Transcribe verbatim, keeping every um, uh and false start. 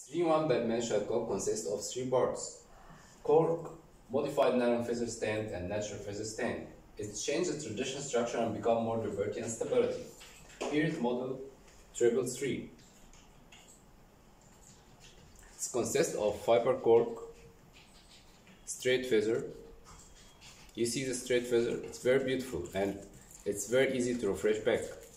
three in one Batman shotgun consists of three parts: cork, modified nylon feather stand, and natural feather stand. It changed the traditional structure and become more durability and stability. Here is model triple three. It consists of fiber cork, straight feather. You see the straight feather? It's very beautiful and it's very easy to refresh back.